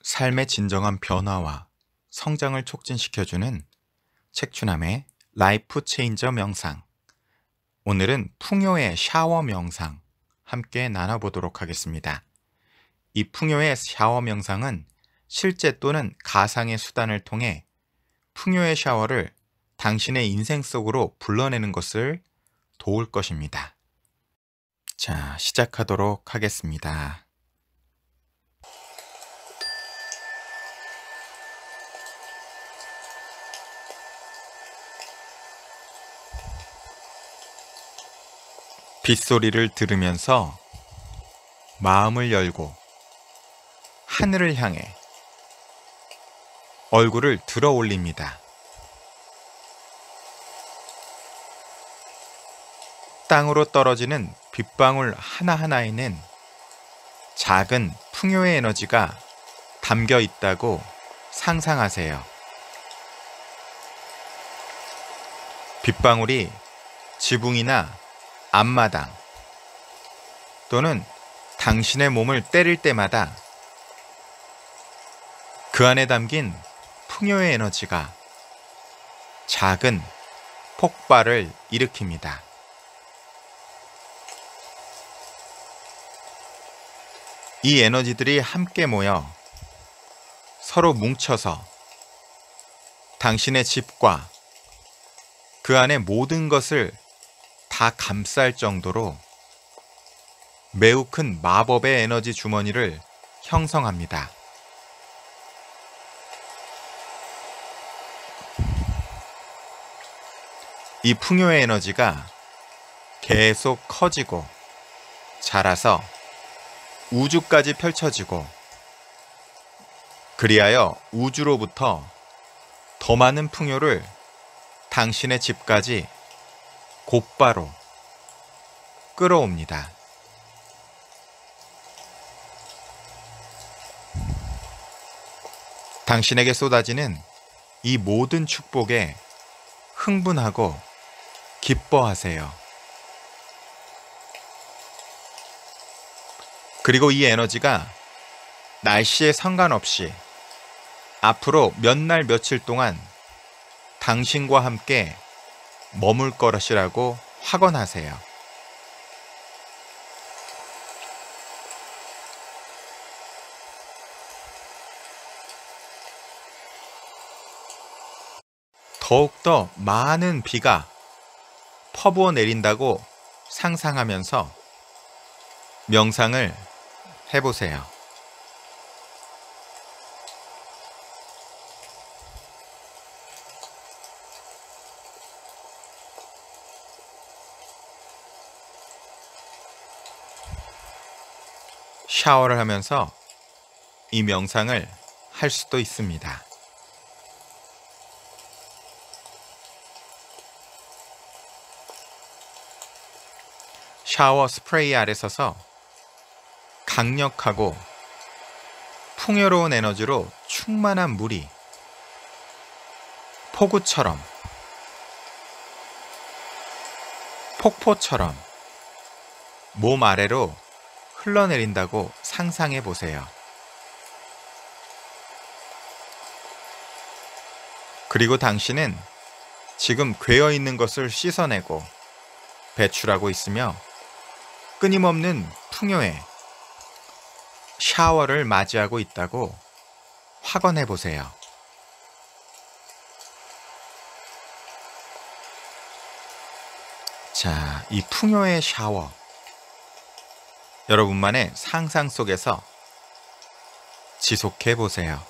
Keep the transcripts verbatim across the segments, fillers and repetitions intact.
삶의 진정한 변화와 성장을 촉진시켜주는 책추남의 라이프 체인저 명상. 오늘은 풍요의 샤워 명상 함께 나눠보도록 하겠습니다. 이 풍요의 샤워 명상은 실제 또는 가상의 수단을 통해 풍요의 샤워를 당신의 인생 속으로 불러내는 것을 도울 것입니다. 자, 시작하도록 하겠습니다. 빗소리를 들으면서 마음을 열고 하늘을 향해 얼굴을 들어 올립니다. 땅으로 떨어지는 빗방울 하나하나에는 작은 풍요의 에너지가 담겨 있다고 상상하세요. 빗방울이 지붕이나 앞마당 또는 당신의 몸을 때릴 때마다 그 안에 담긴 풍요의 에너지가 작은 폭발을 일으킵니다. 이 에너지들이 함께 모여 서로 뭉쳐서 당신의 집과 그 안의 모든 것을 다 감쌀 정도로 매우 큰 마법의 에너지 주머니를 형성합니다. 이 풍요의 에너지가 계속 커지고 자라서 우주까지 펼쳐지고 그리하여 우주로부터 더 많은 풍요를 당신의 집까지 곧바로 끌어옵니다. 당신에게 쏟아지는 이 모든 축복에 흥분하고 기뻐하세요. 그리고 이 에너지가 날씨에 상관없이 앞으로 몇 날 며칠 동안 당신과 함께 머물 것이라고 확언하세요. 더욱더 많은 비가 퍼부어 내린다고 상상하면서 명상을 해보세요. 샤워를 하면서 이 명상을 할 수도 있습니다. 샤워 스프레이 아래 서서 강력하고 풍요로운 에너지로 충만한 물이 폭우처럼, 폭포처럼 몸 아래로 흘러내린다고 상상해 보세요. 그리고 당신은 지금 괴어 있는 것을 씻어내고 배출하고 있으며 끊임없는 풍요의 샤워를 맞이하고 있다고 확언해 보세요. 자, 이 풍요의 샤워, 여러분만의 상상 속에서 지속해 보세요.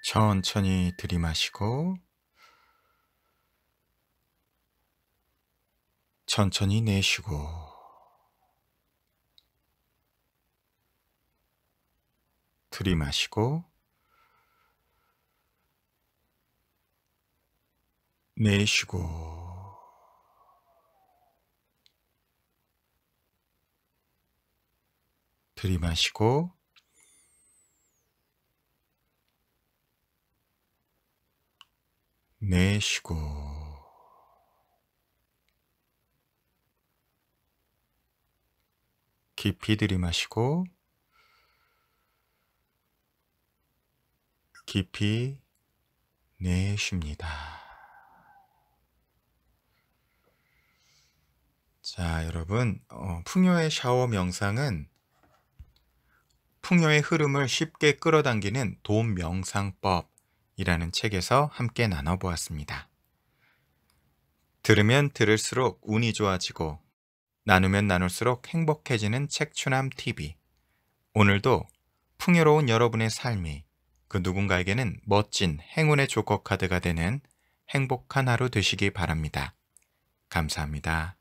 천천히 들이마시고 천천히 내쉬고 들이마시고 내쉬고 들이마시고 내쉬고 깊이 들이마시고 깊이 내쉽니다. 자, 여러분, 어, 풍요의 샤워 명상은 풍요의 흐름을 쉽게 끌어당기는 도움 명상법이라는 책에서 함께 나눠보았습니다. 들으면 들을수록 운이 좋아지고 나누면 나눌수록 행복해지는 책추남 티비. 오늘도 풍요로운 여러분의 삶이 그 누군가에게는 멋진 행운의 조커 카드가 되는 행복한 하루 되시기 바랍니다. 감사합니다.